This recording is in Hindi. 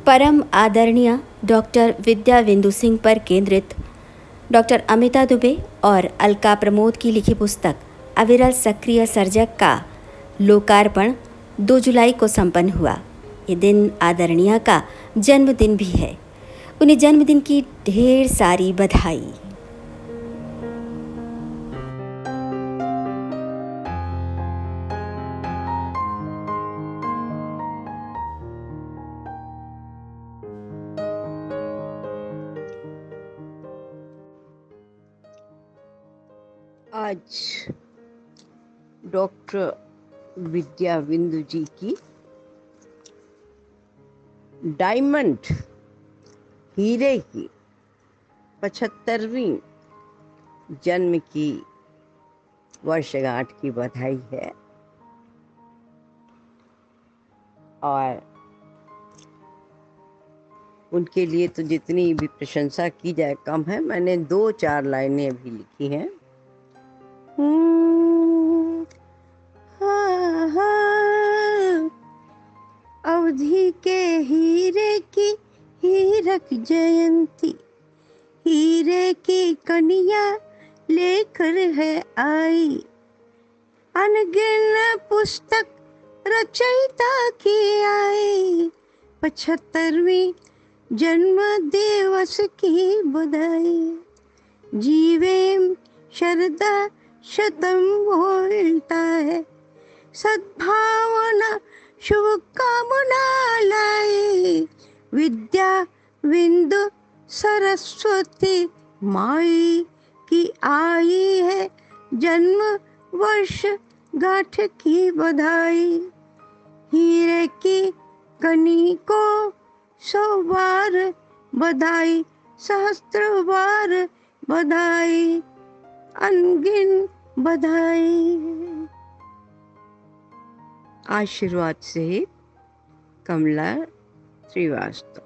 परम आदरणीय डॉक्टर विद्या बिंदु सिंह पर केंद्रित डॉक्टर अमिता दुबे और अलका प्रमोद की लिखी पुस्तक अविरल सक्रिय सर्जक का लोकार्पण 2 जुलाई को संपन्न हुआ। ये दिन आदरणीय का जन्मदिन भी है। उन्हें जन्मदिन की ढेर सारी बधाई। आज डॉक्टर विद्या बिंदु जी की डायमंड हीरे की 75वीं जन्म की वर्षगांठ की बधाई है। और उनके लिए तो जितनी भी प्रशंसा की जाए कम है। मैंने 2-4 लाइनें अभी लिखी हैं। अवधि के हीरे की हीरक जयंती, हीरे की कनिया लेकर है आई। अनगिन पुस्तक रचयिता की आई, 75वीं जन्म दिवस की बधाई। जीवे शरदा शतम बोलता है, सद्भावना शुभकामना लाए। विद्या बिंदु सरस्वती माई की आई है जन्म वर्ष गांठ की बधाई। हीरे की कनी को 100 बार बधाई, सहस्त्र बार बधाई, अनगिन बधाई। आशीर्वाद से कमला श्रीवास्तव।